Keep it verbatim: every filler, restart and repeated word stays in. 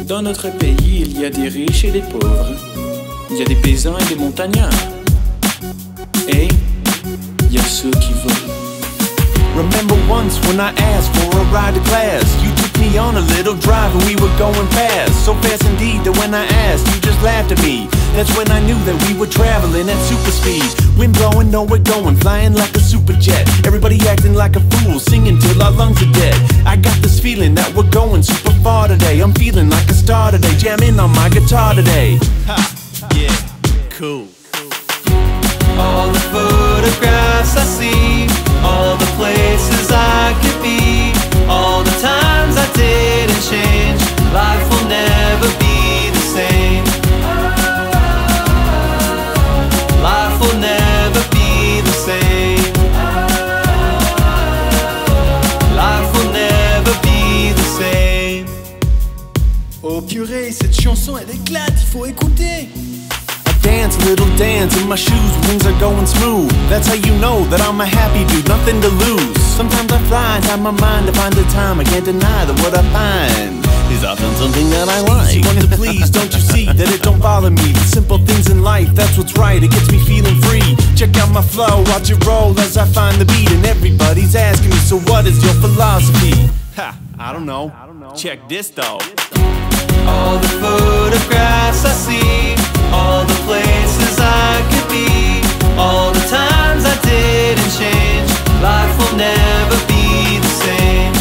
Dans notre pays, il y a des riches et des pauvres. Il y a des paysans et des montagnards. Et il y a ceux qui volent. Remember once when I asked for a ride to class, you took me on a little drive and we were going fast. So fast indeed that when I asked, you just laughed at me. That's when I knew that we were traveling at super speed. Wind blowing, no we're going, flying like a super jet. Everybody acting like a fool, singing till our lungs are dead. I got this feeling that we're going super far today. I'm feeling like a star today, jamming on my guitar today. Ha, yeah, cool. All the photographs I see, all the places I could be, all the times I didn't change. Life will never be the same. Life will never be the same. Life will never be the same. Oh purée, cette chanson elle éclate, il faut écouter. Dance, little dance in my shoes, things are going smooth. That's how you know that I'm a happy dude, nothing to lose. Sometimes I fly inside my mind to find the time. I can't deny that what I find is often something that I like. Easy one to please, don't you see that it don't bother me? The simple things in life, that's what's right, it gets me feeling free. Check out my flow, watch it roll as I find the beat. And everybody's asking me, so what is your philosophy? Ha, I don't know, check this though. All the photographs I see, all the places I could be, all the times I didn't change. Life will never be the same.